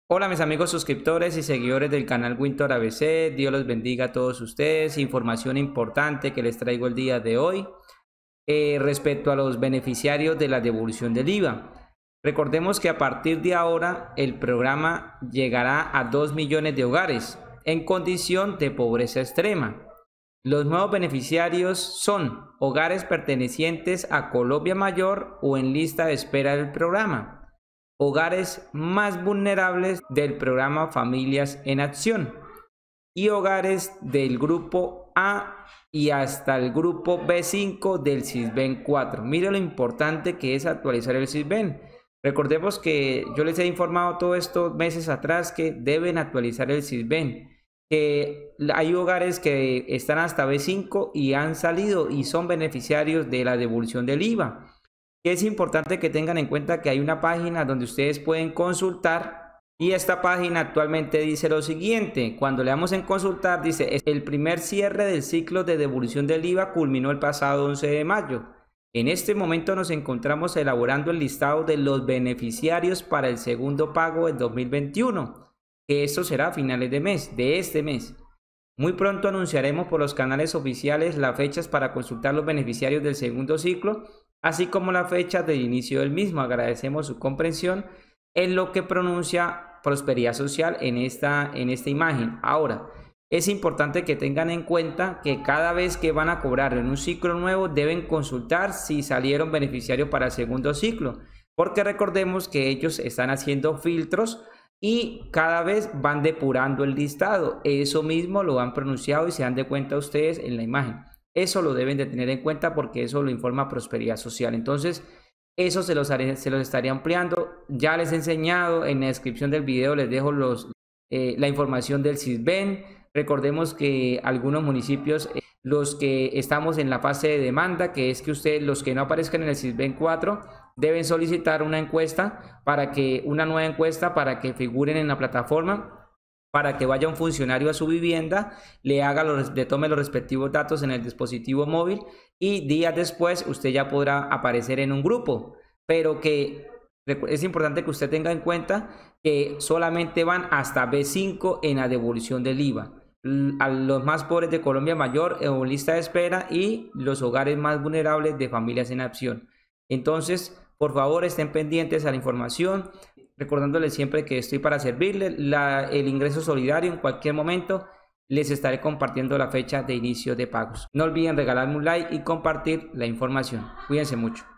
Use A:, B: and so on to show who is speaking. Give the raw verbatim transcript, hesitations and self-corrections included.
A: Hola mis amigos suscriptores y seguidores del canal Winter A B C, Dios los bendiga a todos ustedes. Información importante que les traigo el día de hoy eh, respecto a los beneficiarios de la devolución del I V A. Recordemos que a partir de ahora el programa llegará a dos millones de hogares en condición de pobreza extrema. Los nuevos beneficiarios son hogares pertenecientes a Colombia Mayor o en lista de espera del programa, hogares más vulnerables del programa Familias en Acción y hogares del grupo A y hasta el grupo B cinco del SISBEN cuatro. Mire lo importante que es actualizar el SISBEN. Recordemos que yo les he informado todos estos meses atrás que deben actualizar el SISBEN, que hay hogares que están hasta B cinco y han salido y son beneficiarios de la devolución del I V A. Es importante que tengan en cuenta que hay una página donde ustedes pueden consultar y esta página actualmente dice lo siguiente. Cuando le damos en consultar dice: el primer cierre del ciclo de devolución del I V A culminó el pasado once de mayo. En este momento nos encontramos elaborando el listado de los beneficiarios para el segundo pago del dos mil veintiuno, que esto será a finales de mes, de este mes. Muy pronto anunciaremos por los canales oficiales las fechas para consultar los beneficiarios del segundo ciclo, así como la fecha de inicio del mismo. Agradecemos su comprensión en lo que pronuncia Prosperidad Social en esta, en esta imagen. Ahora, es importante que tengan en cuenta que cada vez que van a cobrar en un ciclo nuevo deben consultar si salieron beneficiarios para el segundo ciclo, porque recordemos que ellos están haciendo filtros y cada vez van depurando el listado. Eso mismo lo han pronunciado y se dan de cuenta ustedes en la imagen. Eso lo deben de tener en cuenta porque eso lo informa Prosperidad Social. Entonces, eso se los, haré, se los estaría ampliando. Ya les he enseñado en la descripción del video, les dejo los, eh, la información del SISBEN. Recordemos que algunos municipios, eh, los que estamos en la fase de demanda, que es que ustedes, los que no aparezcan en el SISBEN cuatro, deben solicitar una encuesta para que, una nueva encuesta para que figuren en la plataforma, para que vaya un funcionario a su vivienda, le haga los, le tome los respectivos datos en el dispositivo móvil y días después usted ya podrá aparecer en un grupo. Pero que es importante que usted tenga en cuenta que solamente van hasta B cinco en la devolución del I V A. A los más pobres de Colombia Mayor en lista de espera y los hogares más vulnerables de Familias en Acción. Entonces, por favor, estén pendientes a la información, recordándoles siempre que estoy para servirles. La, el ingreso solidario en cualquier momento les estaré compartiendo la fecha de inicio de pagos. No olviden regalarme un like y compartir la información. Cuídense mucho.